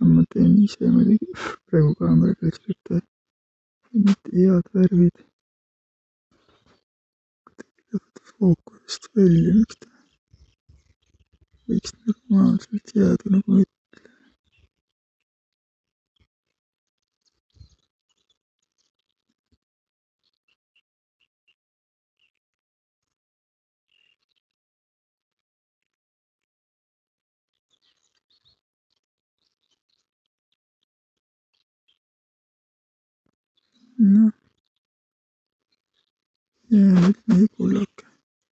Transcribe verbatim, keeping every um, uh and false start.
ma teen ise muidugi. Praegu kaameraga läks kätte. Mitte head värvid. Tegelikult fookusest välja, miks ta võiks normaalselt jääda nagu ma ütlen. Noh. Ja nüüd meie kullake.